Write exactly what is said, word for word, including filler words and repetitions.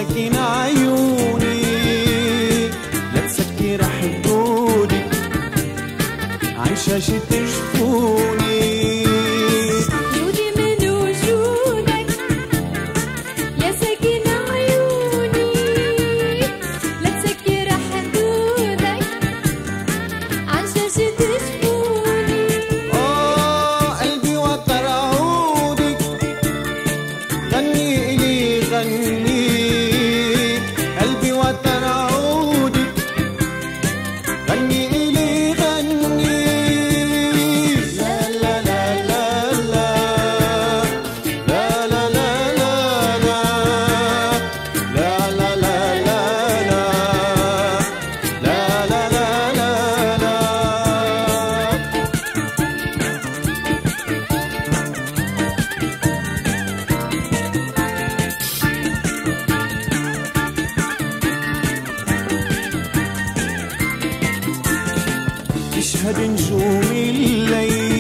ساكن عيوني، لا تسكر حدودي عن شاشة جفوني. جودي من وجودك يا ساكن عيوني، لا تسكر حدودك عن شاشة جفوني. آه قلبي وتر عودك، غني إلي غني، قلبي وتر عودك، غني إلي غني. لا لا لا لا لا لا لا لا لا لا لا لا لا لا لا لا لا لا. تشهد نجوم الليل